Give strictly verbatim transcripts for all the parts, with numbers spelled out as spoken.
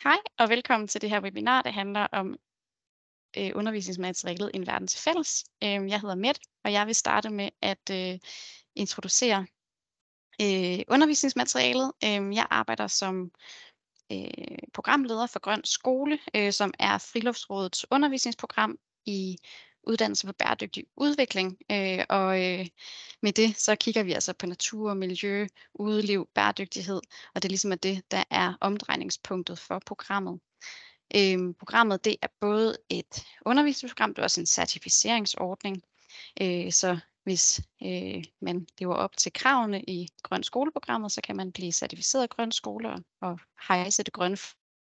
Hej og velkommen til det her webinar, der handler om øh, undervisningsmaterialet En verden til fælles. Øh, jeg hedder Mette, og jeg vil starte med at øh, introducere øh, undervisningsmaterialet. Øh, jeg arbejder som øh, programleder for Grøn Skole, øh, som er Friluftsrådets undervisningsprogram i uddannelse for bæredygtig udvikling. Øh, og øh, med det, så kigger vi altså på natur, miljø, udeliv, bæredygtighed, og det er ligesom det, der er omdrejningspunktet for programmet. Øhm, programmet det er både et undervisningsprogram, det er også en certificeringsordning. Øh, så hvis øh, man lever op til kravene i Grøn Skoleprogrammet, så kan man blive certificeret grøn skole og, og hejse det grønne.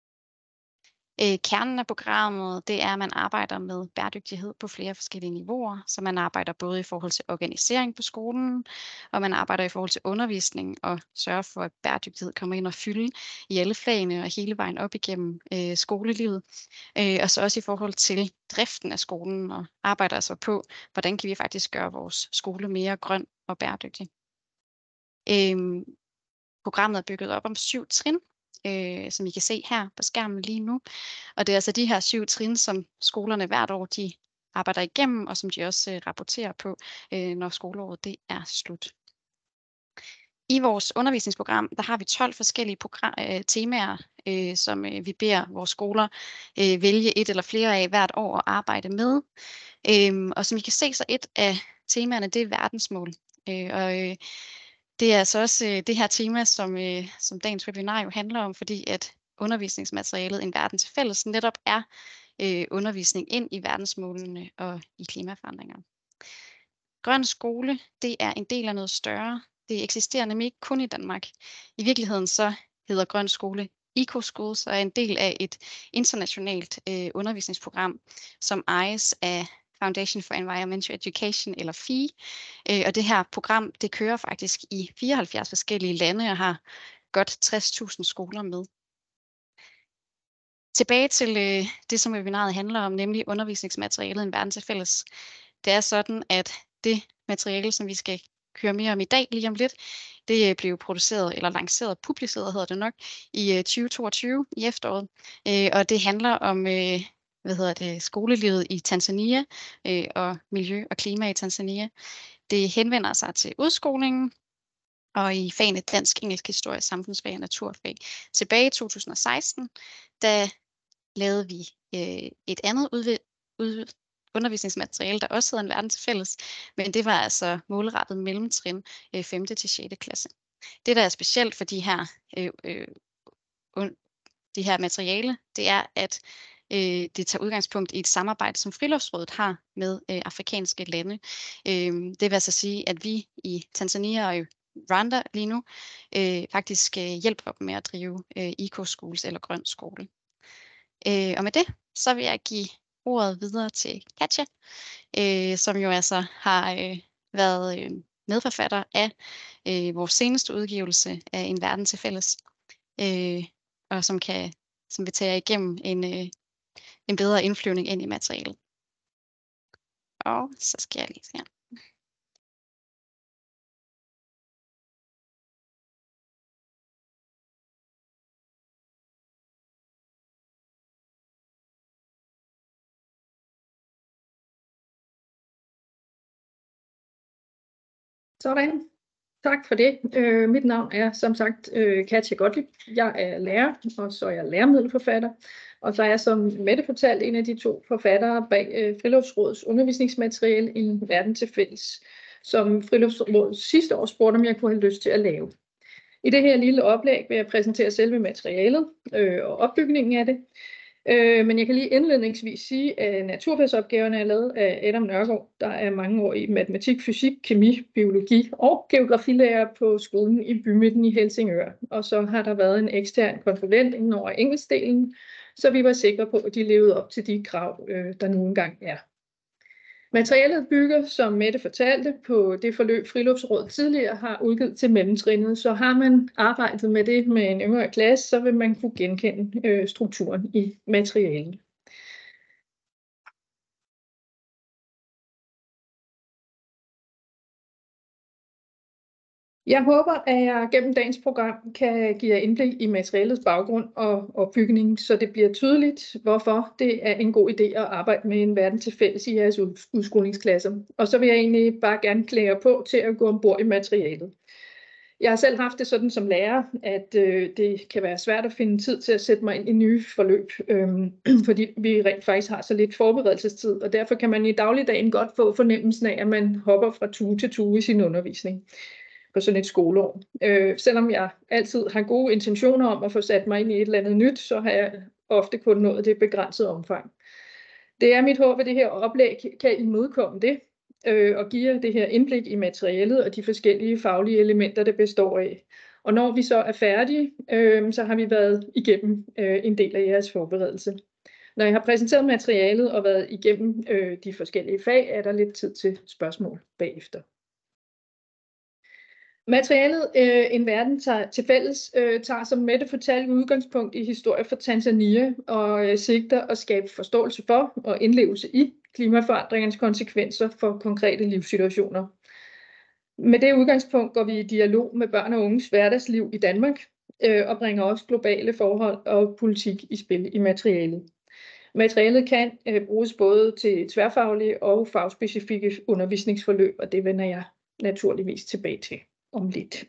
Øh, kernen af programmet, det er, at man arbejder med bæredygtighed på flere forskellige niveauer. Så man arbejder både i forhold til organisering på skolen, og man arbejder i forhold til undervisning og sørger for, at bæredygtighed kommer ind og fylde i alle fagene og hele vejen op igennem øh, skolelivet. Øh, og så også i forhold til driften af skolen og arbejder altså på, hvordan kan vi faktisk gøre vores skole mere grøn og bæredygtig. Øh, programmet er bygget op om syv trin, øh, som I kan se her på skærmen lige nu. Og det er altså de her syv trin, som skolerne hvert år de arbejder igennem, og som de også øh, rapporterer på, øh, når skoleåret det er slut. I vores undervisningsprogram, der har vi tolv forskellige program, øh, temaer, øh, som øh, vi beder vores skoler øh, vælge et eller flere af hvert år at arbejde med. Øh, og som I kan se, så et af temaerne, det er verdensmål. Øh, og øh, det er altså også øh, det her tema, som, øh, som dagens webinar jo handler om, fordi at undervisningsmaterialet En verden til fælles netop er øh, undervisning ind i verdensmålene og i klimaforandringer. Grøn skole, det er en del af noget større. Det eksisterer nemlig ikke kun i Danmark. I virkeligheden så hedder Grøn skole EcoSchools og er en del af et internationalt øh, undervisningsprogram, som ejes af Foundation for Environmental Education, eller F E E. Øh, og det her program, det kører faktisk i fireoghalvfjerds forskellige lande og har godt tres tusind skoler med. Tilbage til øh, det, som webinaret handler om, nemlig undervisningsmaterialet En verden til fælles. Det er sådan, at det materiale, som vi skal køre mere om i dag lige om lidt, det blev produceret eller lanceret, publiceret hedder det nok, i tyve toogtyve i efteråret. Øh, og det handler om øh, hvad hedder det, skolelivet i Tanzania øh, og miljø og klima i Tanzania. Det henvender sig til udskolingen og i fagene dansk, engelsk, historie, samfundsfag og naturfag. Tilbage i to tusind og seksten, der lavede vi øh, et andet udvi- ud undervisningsmateriale, der også hedder En verden til fælles, men det var altså målrettet mellemtrin øh, femte til sjette klasse. Det, der er specielt for de her, øh, øh, de her materiale, det er, at øh, det tager udgangspunkt i et samarbejde, som Friluftsrådet har med øh, afrikanske lande. Øh, det vil altså sige, at vi i Tanzania og i Rwanda lige nu øh, faktisk øh, hjælper dem med at drive øh, eco-schools eller grøn skole. Øh, og med det, så vil jeg give ordet videre til Katja, øh, som jo altså har øh, været øh, medforfatter af øh, vores seneste udgivelse af En verden til fælles, øh, og som, kan, som vil tage jer igennem en, øh, en bedre indflyvning ind i materialet. Og så skal jeg lige se her. Sådan. Tak for det. Øh, mit navn er som sagt øh, Katja Gottlieb. Jeg er lærer, og så er jeg læremiddelforfatter. Og så er jeg som Mette fortalt en af de to forfattere bag øh, Friluftsrådets undervisningsmateriale En verden til fælles, som Friluftsrådet sidste år spurgte, om jeg kunne have lyst til at lave. I det her lille oplæg vil jeg præsentere selve materialet øh, og opbygningen af det. Øh, men jeg kan lige indledningsvis sige, at naturfagsopgaverne er lavet af Adam Nørgaard, der er mange år i matematik, fysik, kemi, biologi og geografilærer på skolen i bymidten i Helsingør. Og så har der været en ekstern konsulent inden over engelskdelen, så vi var sikre på, at de levede op til de krav, øh, der nu engang er. Materialet bygger, som Mette fortalte, på det forløb Friluftsrådet tidligere har udgivet til mellemtrinnet, så har man arbejdet med det med en yngre klasse, så vil man kunne genkende øh, strukturen i materialet. Jeg håber, at jeg gennem dagens program kan give jer indblik i materialets baggrund og opbygning, så det bliver tydeligt, hvorfor det er en god idé at arbejde med en verden til fælles i jeres udskolingsklasser. Og så vil jeg egentlig bare gerne klæde jer på til at gå ombord i materialet. Jeg har selv haft det sådan som lærer, at øh, det kan være svært at finde tid til at sætte mig ind i nye forløb, øh, fordi vi rent faktisk har så lidt forberedelsestid, og derfor kan man i dagligdagen godt få fornemmelsen af, at man hopper fra tue til tue i sin undervisning på sådan et skoleår. Øh, selvom jeg altid har gode intentioner om at få sat mig ind i et eller andet nyt, så har jeg ofte kun nået det begrænsede omfang. Det er mit håb, at det her oplæg kan imødekomme det, øh, og give jer det her indblik i materialet og de forskellige faglige elementer, det består af. Og når vi så er færdige, øh, så har vi været igennem øh, en del af jeres forberedelse. Når jeg har præsenteret materialet og været igennem øh, de forskellige fag, er der lidt tid til spørgsmål bagefter. Materialet øh, En verden tager, til fælles øh, tager som Mette fortalte udgangspunkt i historie fra Tanzania og øh, sigter at skabe forståelse for og indlevelse i klimaforandringernes konsekvenser for konkrete livssituationer. Med det udgangspunkt går vi i dialog med børn og unges hverdagsliv i Danmark øh, og bringer også globale forhold og politik i spil i materialet. Materialet kan øh, bruges både til tværfaglige og fagspecifikke undervisningsforløb, og det vender jeg naturligvis tilbage til om lidt.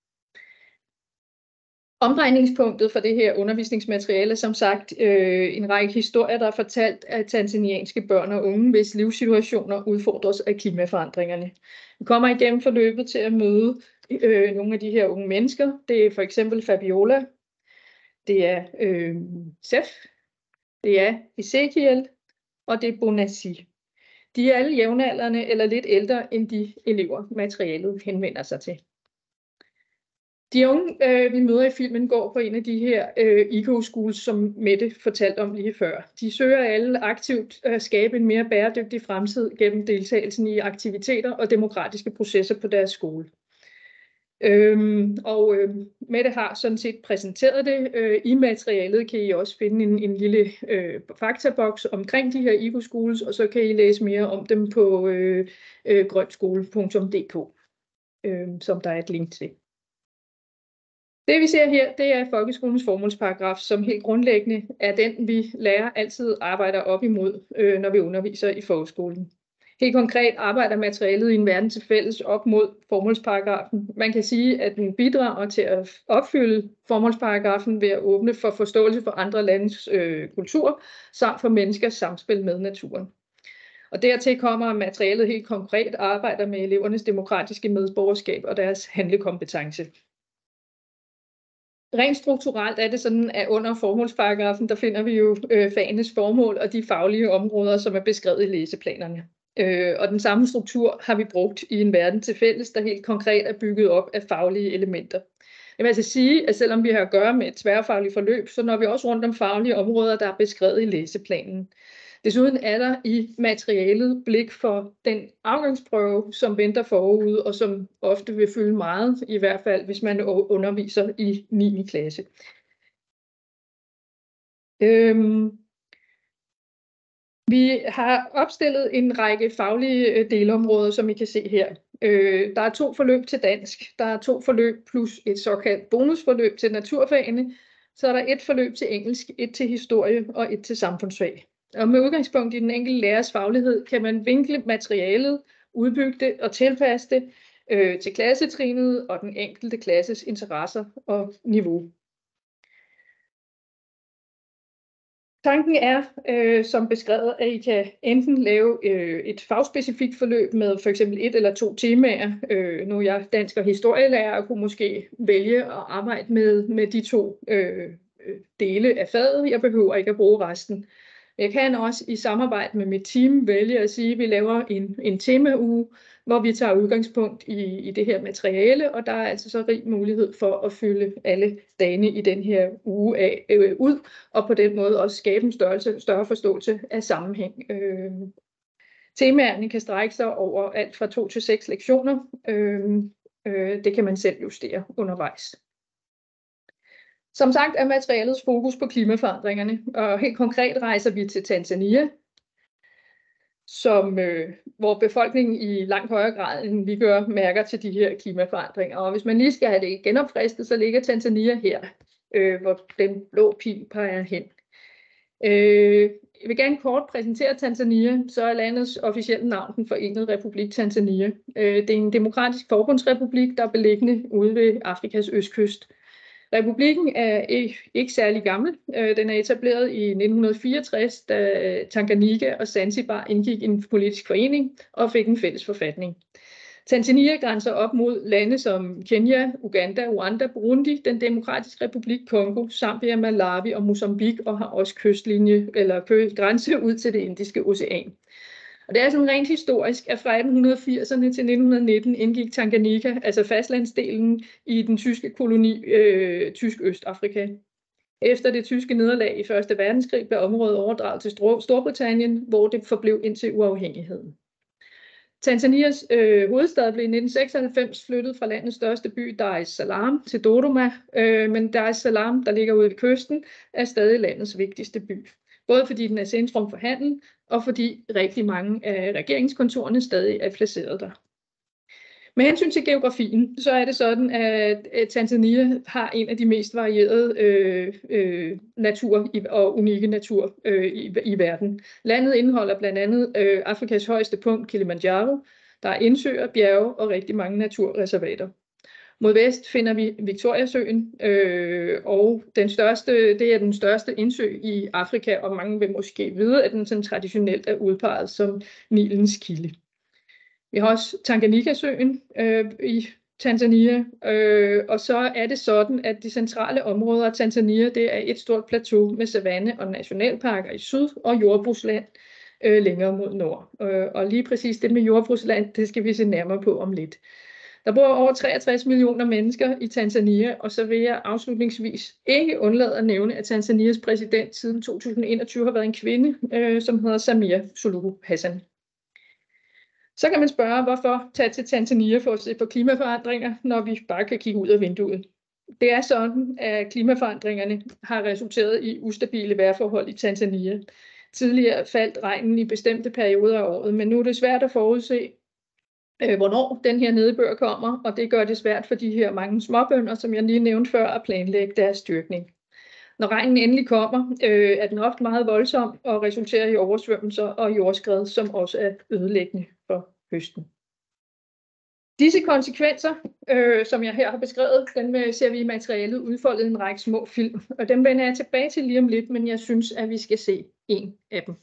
Omdrejningspunktet for det her undervisningsmateriale er som sagt øh, en række historier, der er fortalt af tanzanianske børn og unge, hvis livssituationer udfordres af klimaforandringerne. Vi kommer igennem forløbet til at møde øh, nogle af de her unge mennesker. Det er for eksempel Fabiola, det er øh, Sef, det er Ezekiel, og det er Bonassi. De er alle jævnaldrende eller lidt ældre end de elever, materialet henvender sig til. De unge, øh, vi møder i filmen, går på en af de her øh, eco-schools, som Mette fortalte om lige før. De søger alle aktivt at skabe en mere bæredygtig fremtid gennem deltagelsen i aktiviteter og demokratiske processer på deres skole. Øhm, og øh, Mette har sådan set præsenteret det. Øh, I materialet kan I også finde en, en lille øh, faktaboks omkring de her eco-schools, og så kan I læse mere om dem på øh, øh, grønskole punktum d k, øh, som der er et link til. Det vi ser her, det er folkeskolens formålsparagraf, som helt grundlæggende er den, vi lærer altid arbejder op imod, øh, når vi underviser i folkeskolen. Helt konkret arbejder materialet i en verden til fælles op mod formålsparagrafen. Man kan sige, at den bidrager til at opfylde formålsparagrafen ved at åbne for forståelse for andre landes øh, kultur, samt for menneskers samspil med naturen. Og dertil kommer, at materialet helt konkret arbejder med elevernes demokratiske medborgerskab og deres handlekompetence. Rent strukturelt er det sådan, at under formålsparagrafen, der finder vi jo øh, fagenes formål og de faglige områder, som er beskrevet i læseplanerne. Øh, og den samme struktur har vi brugt i en verden til fælles, der helt konkret er bygget op af faglige elementer. Jeg vil altså sige, at selvom vi har at gøre med et tværfagligt forløb, så når vi også rundt om faglige områder, der er beskrevet i læseplanen. Desuden er der i materialet blik for den afgangsprøve, som venter forude, og som ofte vil fylde meget, i hvert fald hvis man underviser i niende klasse. Øhm, vi har opstillet en række faglige delområder, som I kan se her. Øh, der er to forløb til dansk, der er to forløb plus et såkaldt bonusforløb til naturfagene, så er der et forløb til engelsk, et til historie og et til samfundsfag. Og med udgangspunkt i den enkelte lærers faglighed, kan man vinkle materialet, udbygge det og tilpasse det øh, til klassetриnet og den enkelte klasses interesser og niveau. Tanken er, øh, som beskrevet, at I kan enten lave øh, et fagspecifikt forløb med for eksempel et eller to temaer. Øh, nu er jeg dansk og historielærer og kunne måske vælge at arbejde med, med de to øh, dele af faget. Jeg behøver ikke at bruge resten. Jeg kan også i samarbejde med mit team vælge at sige, at vi laver en, en temauge, hvor vi tager udgangspunkt i, i det her materiale, og der er altså så rig mulighed for at fylde alle dagene i den her uge af, øh, ud, og på den måde også skabe en størrelse, større forståelse af sammenhæng. Øh, temaerne kan strække sig over alt fra to til seks lektioner. Øh, øh, det kan man selv justere undervejs. Som sagt er materialets fokus på klimaforandringerne, og helt konkret rejser vi til Tanzania. som, øh, hvor befolkningen i langt højere grad, end vi gør, mærker til de her klimaforandringer. Og hvis man lige skal have det genopfrisket, så ligger Tanzania her, øh, hvor den blå pil peger hen. Øh, jeg vil gerne kort præsentere Tanzania. Så er landets officielle navn den Forenede Republik Tanzania. Øh, det er en demokratisk forbundsrepublik, der er beliggende ude ved Afrikas østkyst. Republikken er ikke, ikke særlig gammel. Den er etableret i nitten fireogtres, da Tanganyika og Zanzibar indgik en politisk forening og fik en fælles forfatning. Tanzania grænser op mod lande som Kenya, Uganda, Rwanda, Burundi, den demokratiske republik Kongo, Zambia, Malawi og Mozambique, og har også kystlinje eller grænse ud til det Indiske Ocean. Og det er sådan rent historisk, at fra atten firserne til nitten nitten indgik Tanganyika, altså fastlandsdelen, i den tyske koloni øh, Tysk Østafrika. Efter det tyske nederlag i første verdenskrig blev området overdraget til Storbritannien, hvor det forblev indtil uafhængigheden. Tanzanias øh, hovedstad blev i nitten seksoghalvfems flyttet fra landets største by, Dar es Salaam, til Dodoma, øh, men Dar es Salaam, der ligger ude ved kysten, er stadig landets vigtigste by. Både fordi den er centrum for handel, og fordi rigtig mange af regeringskontorerne stadig er placeret der. Med hensyn til geografien, så er det sådan, at Tanzania har en af de mest varierede øh, øh, natur og unikke natur øh, i, i verden. Landet indeholder blandt andet øh, Afrikas højeste punkt, Kilimanjaro. Der er indsøer, bjerge og rigtig mange naturreservater. Mod vest finder vi Victoriasøen, øh, og den største, det er den største indsø i Afrika, og mange vil måske vide, at den sådan traditionelt er udpeget som Nilens kilde. Vi har også Tanganyika-søen øh, i Tanzania, øh, og så er det sådan, at de centrale områder af Tanzania, det er et stort plateau med savanne og nationalparker i syd og jordbrugsland øh, længere mod nord. Øh, og lige præcis det med jordbrugsland, det skal vi se nærmere på om lidt. Der bor over treogtres millioner mennesker i Tanzania, og så vil jeg afslutningsvis ikke undlade at nævne, at Tanzanias præsident siden to tusind og enogtyve har været en kvinde, øh, som hedder Samia Suluhu Hassan. Så kan man spørge, hvorfor tage til Tanzania for at se på klimaforandringer, når vi bare kan kigge ud af vinduet. Det er sådan, at klimaforandringerne har resulteret i ustabile vejrforhold i Tanzania. Tidligere faldt regnen i bestemte perioder af året, men nu er det svært at forudse, øh, hvornår den her nedbør kommer, og det gør det svært for de her mange småbønder, som jeg lige nævnte før, at planlægge deres styrkning. Når regnen endelig kommer, øh, er den ofte meget voldsom og resulterer i oversvømmelser og jordskred, som også er ødelæggende for høsten. Disse konsekvenser, øh, som jeg her har beskrevet, dem ser vi i materialet udfoldet i en række små film, og dem vender jeg tilbage til lige om lidt, men jeg synes, at vi skal se en af dem.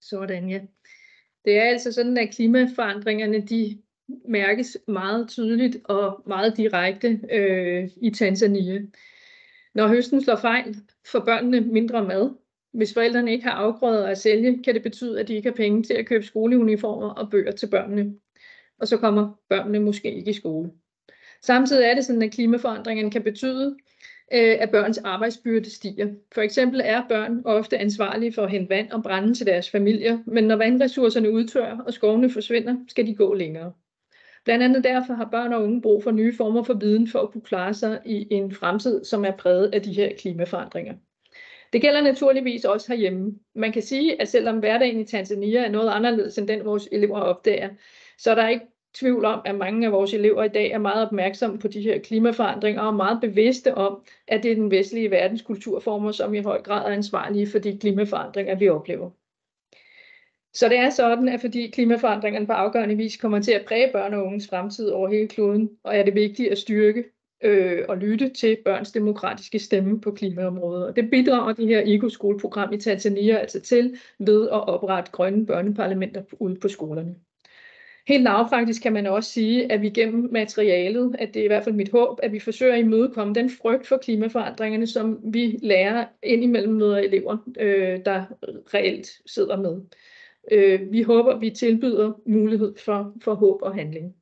Sådan, ja. Det er altså sådan, at klimaforandringerne de mærkes meget tydeligt og meget direkte øh, i Tanzania. Når høsten slår fejl, får børnene mindre mad. Hvis forældrene ikke har afgrøder at sælge, kan det betyde, at de ikke har penge til at købe skoleuniformer og bøger til børnene. Og så kommer børnene måske ikke i skole. Samtidig er det sådan, at klimaforandringerne kan betyde, at børns arbejdsbyrde stiger. For eksempel er børn ofte ansvarlige for at hente vand og brænde til deres familier, men når vandressourcerne udtørrer og skovene forsvinder, skal de gå længere. Blandt andet derfor har børn og unge brug for nye former for viden for at kunne klare sig i en fremtid, som er præget af de her klimaforandringer. Det gælder naturligvis også herhjemme. Man kan sige, at selvom hverdagen i Tanzania er noget anderledes end den, vores elever opdager, så er der ikke tvivl om, at mange af vores elever i dag er meget opmærksomme på de her klimaforandringer og er meget bevidste om, at det er den vestlige verdens kulturformer, som i høj grad er ansvarlige for de klimaforandringer, vi oplever. Så det er sådan, at fordi klimaforandringerne på afgørende vis kommer til at præge børn og unges fremtid over hele kloden, og er det vigtigt at styrke øh, og lytte til børns demokratiske stemme på klimaområdet. Og det bidrager det her I G O-skoleprogram i Tanzania altså til ved at oprette grønne børneparlamenter ude på skolerne. Helt lavpraktisk kan man også sige, at vi gennem materialet, at det er i hvert fald mit håb, at vi forsøger at imødekomme den frygt for klimaforandringerne, som vi lærer indimellem møder elever, øh, der reelt sidder med. Øh, vi håber, at vi tilbyder mulighed for, for håb og handling.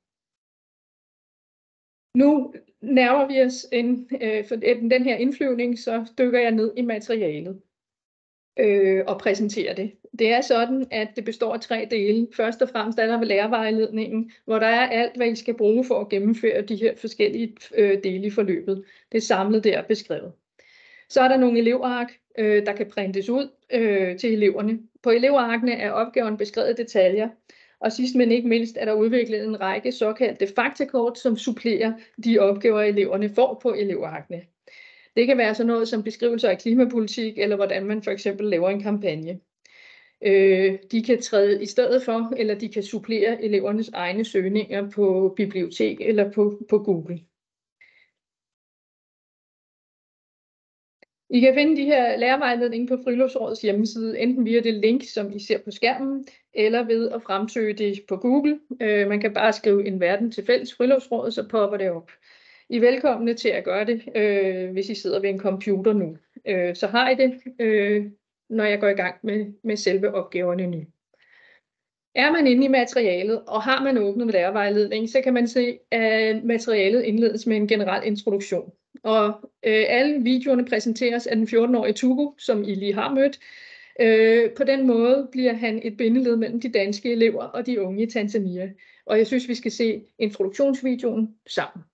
Nu nærmer vi os en, øh, for den her indflyvning, så dykker jeg ned i materialet øh, og præsenterer det. Det er sådan, at det består af tre dele. Først og fremmest er der lærervejledningen, hvor der er alt, hvad I skal bruge for at gennemføre de her forskellige øh, dele i forløbet. Det er samlet der beskrevet. Så er der nogle elevark, øh, der kan printes ud øh, til eleverne. På elevarkene er opgaven beskrevet i detaljer. Og sidst men ikke mindst er der udviklet en række såkaldte faktakort, som supplerer de opgaver, eleverne får på elevarkene. Det kan være sådan noget som beskrivelser af klimapolitik, eller hvordan man for eksempel laver en kampagne. Øh, de kan træde i stedet for, eller de kan supplere elevernes egne søgninger på bibliotek eller på, på Google. I kan finde de her lærervejledninger på Friluftsrådets hjemmeside, enten via det link, som I ser på skærmen, eller ved at fremsøge det på Google. Øh, man kan bare skrive en verden til fælles Friluftsråd, så popper det op. I er velkomne til at gøre det, øh, hvis I sidder ved en computer nu. Øh, så har I det, øh, når jeg går i gang med, med selve opgaverne nu. Er man inde i materialet, og har man åbnet med lærervejledning, så kan man se, at materialet indledes med en generel introduktion. Og øh, alle videoerne præsenteres af den fjorten-årige Tugo, som I lige har mødt. Øh, på den måde bliver han et bindeled mellem de danske elever og de unge i Tanzania. Og jeg synes, vi skal se introduktionsvideoen sammen.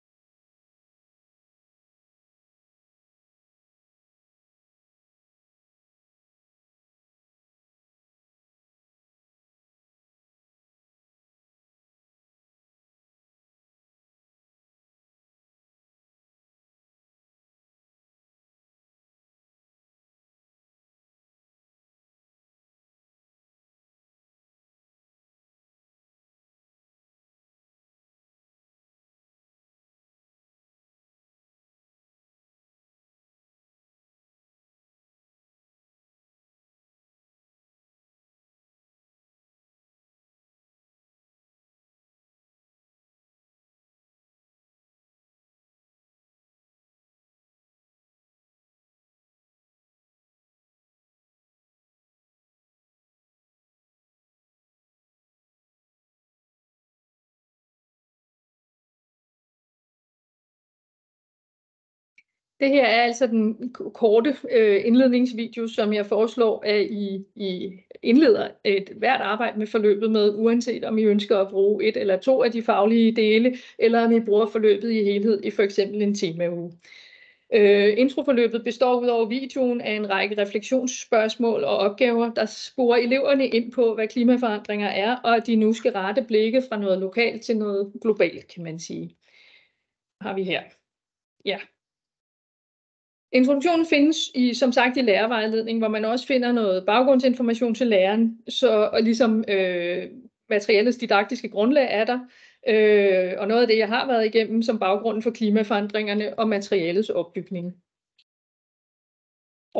Det her er altså den korte øh, indledningsvideo, som jeg foreslår, at I, I indleder et hvert arbejde med forløbet med, uanset om I ønsker at bruge et eller to af de faglige dele, eller om I bruger forløbet i helhed i for eksempel en temauge. Øh, introforløbet består ud over videoen af en række refleksionsspørgsmål og opgaver, der sporer eleverne ind på, hvad klimaforandringer er, og at de nu skal rette blikket fra noget lokalt til noget globalt, kan man sige. Har vi her. Ja. Introduktionen findes i, som sagt, i lærervejledning, hvor man også finder noget baggrundsinformation til læreren, så og ligesom øh, materialets didaktiske grundlag er der, øh, og noget af det, jeg har været igennem som baggrunden for klimaforandringerne og materialets opbygning. Og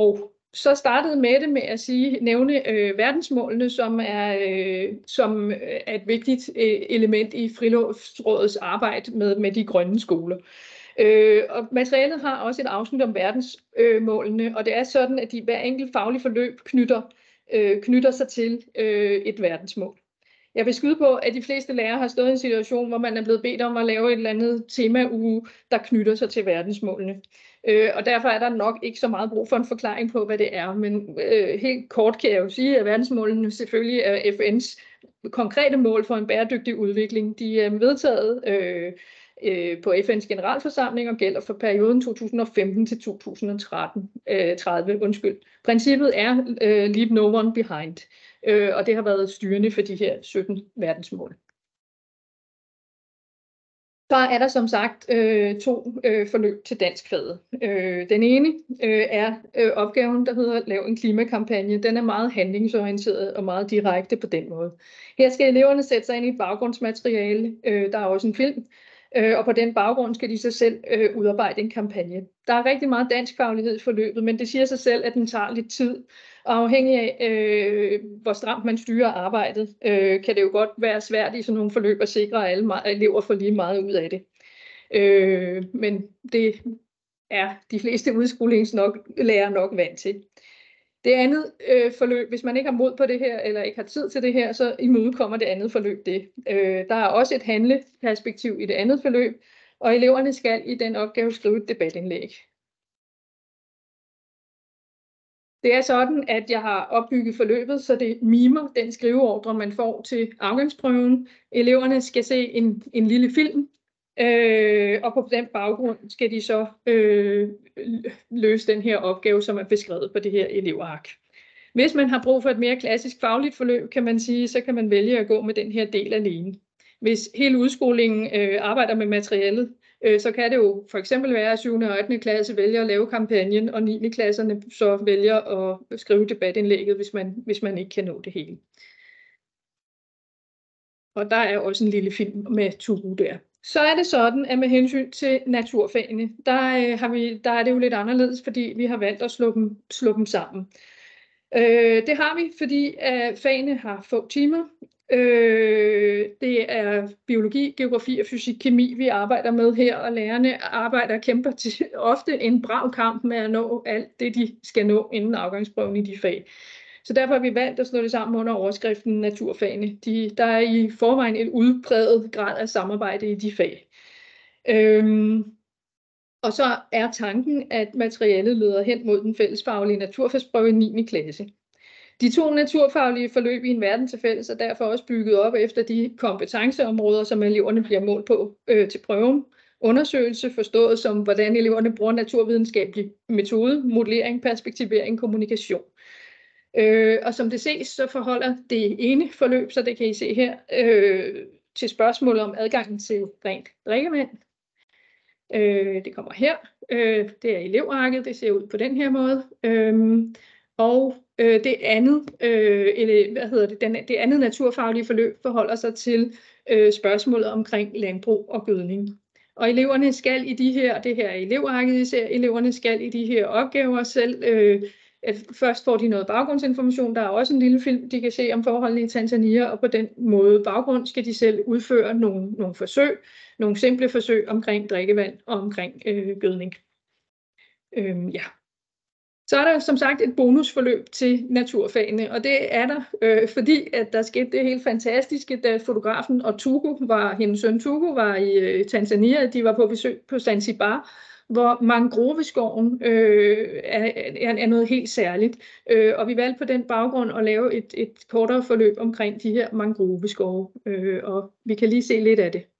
så startede Mette med at sige, nævne øh, verdensmålene, som er, øh, som er et vigtigt øh, element i Friluftsrådets arbejde med, med de grønne skoler. Øh, og materialet har også et afsnit om verdensmålene, øh, og det er sådan, at de hver enkelt faglig forløb knytter, øh, knytter sig til øh, et verdensmål. Jeg vil skyde på, at de fleste lærere har stået i en situation, hvor man er blevet bedt om at lave et eller andet temauge, der knytter sig til verdensmålene. Øh, og derfor er der nok ikke så meget brug for en forklaring på, hvad det er. Men øh, helt kort kan jeg jo sige, at verdensmålene selvfølgelig er F N's konkrete mål for en bæredygtig udvikling. De er vedtaget øh, øh, på F N's generalforsamling og gælder for perioden to tusind og femten til to tusind og tretten, øh, tredive. Undskyld. Princippet er øh, leave no one behind. Øh, og det har været styrende for de her sytten verdensmål. Så er der som sagt øh, to øh, forløb til danskfaget. Øh, den ene øh, er øh, opgaven, der hedder Lav en klimakampagne. Den er meget handlingsorienteret og meget direkte på den måde. Her skal eleverne sætte sig ind i et baggrundsmateriale. Øh, der er også en film. Øh, og på den baggrund skal de så selv øh, udarbejde en kampagne. Der er rigtig meget danskfaglighed i forløbet, men det siger sig selv, at den tager lidt tid. Og afhængig af, øh, hvor stramt man styrer arbejdet, øh, kan det jo godt være svært i sådan nogle forløb at sikre, at alle elever får lige meget ud af det. Øh, men det er de fleste udskolingslærer nok vant til. Det andet øh, forløb, hvis man ikke har mod på det her, eller ikke har tid til det her, så imødekommer det andet forløb det. Øh, der er også et handleperspektiv i det andet forløb, og eleverne skal i den opgave skrive et debatindlæg. Det er sådan, at jeg har opbygget forløbet, så det mimer den skriveordre, man får til afgangsprøven. Eleverne skal se en, en lille film, øh, og på den baggrund skal de så øh, løse den her opgave, som er beskrevet på det her elevark. Hvis man har brug for et mere klassisk fagligt forløb, kan man sige, så kan man vælge at gå med den her del alene. Hvis hele udskolingen øh, arbejder med materialet, øh, så kan det jo for eksempel være, at syvende og ottende klasse vælger at lave kampagnen, og niende klasserne så vælger at skrive debatindlægget, hvis man, hvis man ikke kan nå det hele. Og der er også en lille film med Turu der. Så er det sådan, at med hensyn til naturfagene, der, øh, har vi, der er det jo lidt anderledes, fordi vi har valgt at slå dem, slå dem sammen. Øh, det har vi, fordi øh, fagene har få timer. Øh, det er biologi, geografi og fysik, kemi, vi arbejder med her, og lærerne arbejder og kæmper til ofte en brav kamp med at nå alt det, de skal nå inden afgangsprøven i de fag. Så derfor har vi valgt at slå det sammen under overskriften naturfagene. De, der er i forvejen et udpræget grad af samarbejde i de fag. Øhm, og så er tanken, at materialet leder hen mod den fællesfaglige naturfagsprøve i niende klasse. De to naturfaglige forløb i en verden til fælles er derfor også bygget op efter de kompetenceområder, som eleverne bliver målt på øh, til prøven. Undersøgelse forstået som, hvordan eleverne bruger naturvidenskabelig metode, modellering, perspektivering, kommunikation. Øh, og som det ses, så forholder det ene forløb, så det kan I se her, øh, til spørgsmålet om adgangen til rent drikkevand. Øh, det kommer her. Øh, det er elevarket, det ser ud på den her måde. Øh, og øh, det andet, øh, eller, hvad hedder det, den, det andet naturfaglige forløb forholder sig til øh, spørgsmålet omkring landbrug og gødning. Og eleverne skal i de her, det her er elevarket især, eleverne skal i de her opgaver selv, øh, først får de noget baggrundsinformation, der er også en lille film, de kan se om forholdene i Tanzania, og på den måde baggrund skal de selv udføre nogle, nogle forsøg, nogle simple forsøg omkring drikkevand og omkring øh, gødning. Øhm, ja. Så er der som sagt et bonusforløb til naturfagene, og det er der, øh, fordi at der skete det helt fantastiske, da fotografen og Tugu, var, hendes søn Tugu, var i øh, Tanzania, de var på besøg på Zanzibar, hvor mangroveskoven øh, er, er, er noget helt særligt. Øh, og vi valgte på den baggrund at lave et, et kortere forløb omkring de her mangroveskove, øh, og vi kan lige se lidt af det.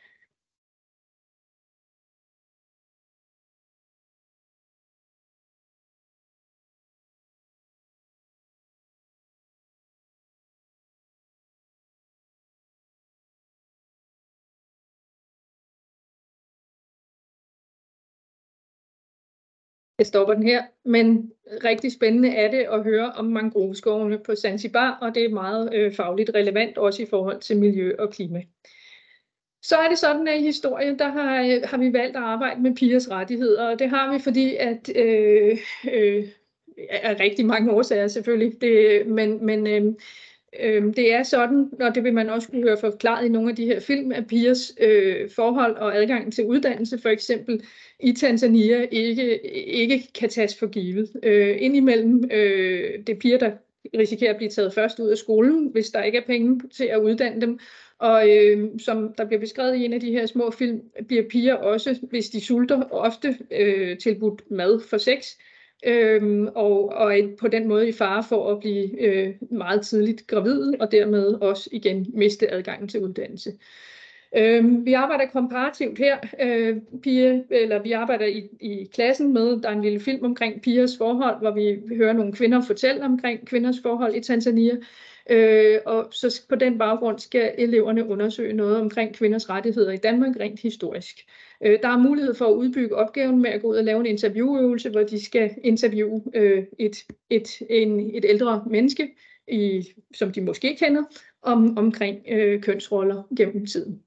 Jeg stopper den her, men rigtig spændende er det at høre om mangroveskovene på Zanzibar, og det er meget øh, fagligt relevant også i forhold til miljø og klima. Så er det sådan, at i historien, der har, har vi valgt at arbejde med pigers rettigheder, og det har vi, fordi at øh, øh, af rigtig mange årsager selvfølgelig. Det, men men øh, øh, det er sådan, og det vil man også kunne høre forklaret i nogle af de her film, at pigers øh, forhold og adgang til uddannelse for eksempel i Tanzania ikke, ikke kan tages for givet. Øh, indimellem øh, det er piger, der risikerer at blive taget først ud af skolen, hvis der ikke er penge til at uddanne dem. Og øh, som der bliver beskrevet i en af de her små film, bliver piger også, hvis de sulter, ofte øh, tilbudt mad for sex, øh, og, og er på den måde i fare for at blive øh, meget tidligt gravide, og dermed også igen miste adgangen til uddannelse. Øh, vi arbejder komparativt her, øh, piger, eller vi arbejder i, i klassen med, der er en lille film omkring pigers forhold, hvor vi hører nogle kvinder fortælle omkring kvinders forhold i Tanzania. Øh, og så på den baggrund skal eleverne undersøge noget omkring kvinders rettigheder i Danmark rent historisk. Øh, der er mulighed for at udbygge opgaven med at gå ud og lave en interviewøvelse, hvor de skal interviewe øh, et, et, en, et ældre menneske, i, som de måske kender, om, omkring øh, kønsroller gennem tiden.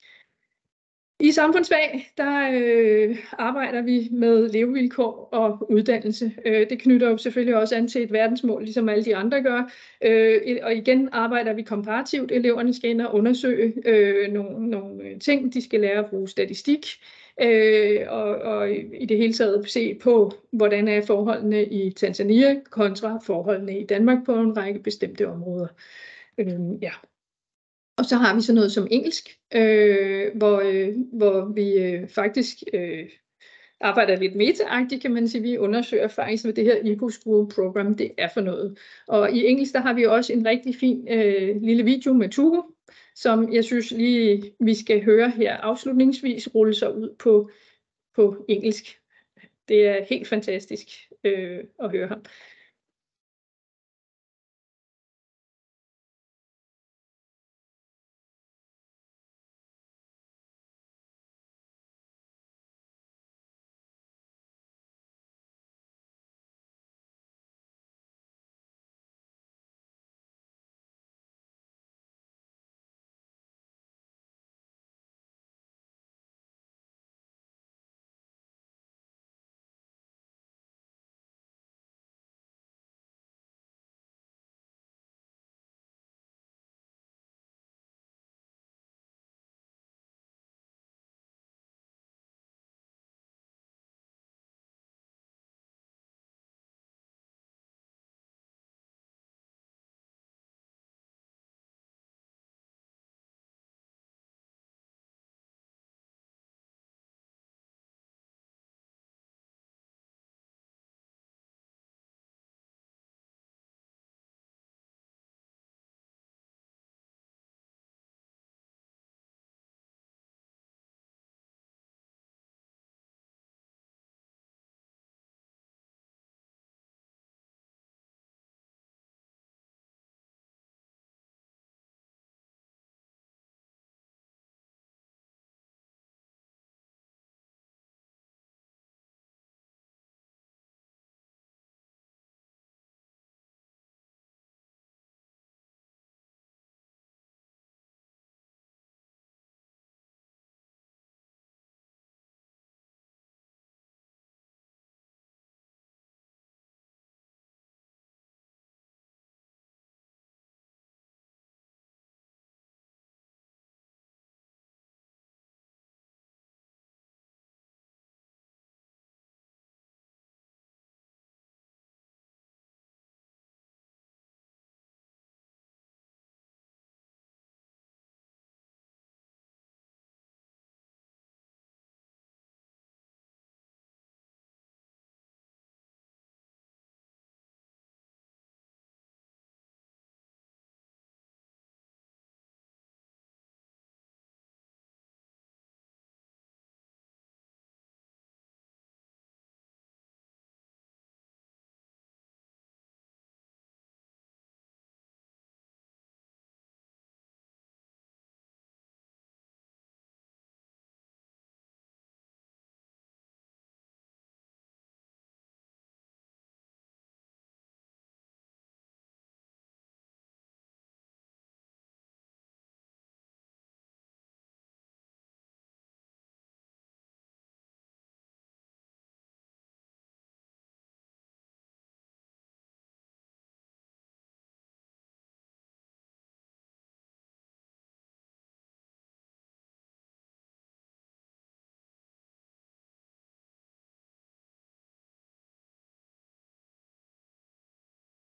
I samfundsfag, der øh, arbejder vi med levevilkår og uddannelse. Øh, det knytter jo selvfølgelig også an til et verdensmål, ligesom alle de andre gør. Øh, og igen arbejder vi komparativt. Eleverne skal ind og undersøge øh, nogle, nogle ting. De skal lære at bruge statistik. Øh, og, og i det hele taget se på, hvordan er forholdene i Tanzania kontra forholdene i Danmark på en række bestemte områder. Øh, ja. Og så har vi sådan noget som engelsk, øh, hvor, øh, hvor vi øh, faktisk øh, arbejder lidt meta-agtigt, kan man sige. Vi undersøger faktisk, hvad det her E P O School Program det er for noget. Og i engelsk, der har vi også en rigtig fin øh, lille video med Tugo, som jeg synes lige, vi skal høre her afslutningsvis rulle sig ud på, på engelsk. Det er helt fantastisk øh, at høre ham.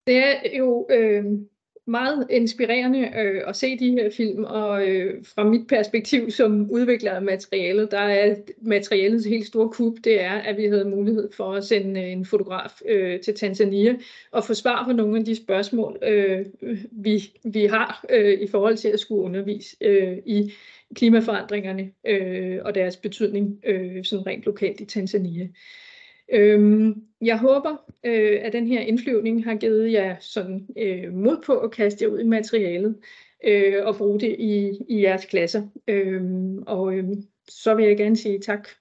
Det er jo øh, meget inspirerende øh, at se de her film, og øh, fra mit perspektiv som udvikler af materialet, der er materialets helt store kub, det er, at vi havde mulighed for at sende en fotograf øh, til Tanzania og få svar på nogle af de spørgsmål, øh, vi, vi har øh, i forhold til at skulle undervise øh, i klimaforandringerne øh, og deres betydning øh, sådan rent lokalt i Tanzania. Øhm, jeg håber, øh, at den her indflyvning har givet jer sådan øh, mod på at kaste jer ud i materialet øh, og bruge det i, i jeres klasser. Øhm, og øhm, så vil jeg gerne sige tak